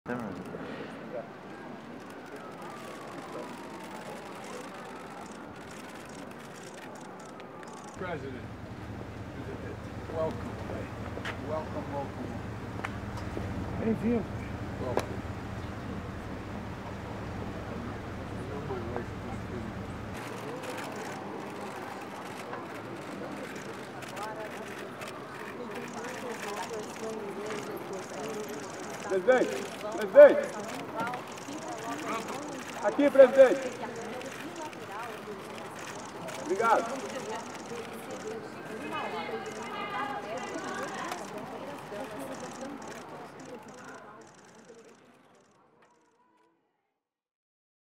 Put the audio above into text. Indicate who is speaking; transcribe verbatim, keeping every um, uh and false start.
Speaker 1: President, welcome, welcome, welcome.
Speaker 2: Bem-vindo.
Speaker 1: Welcome.
Speaker 2: Presidente, presidente. Aqui, presidente. Obrigado.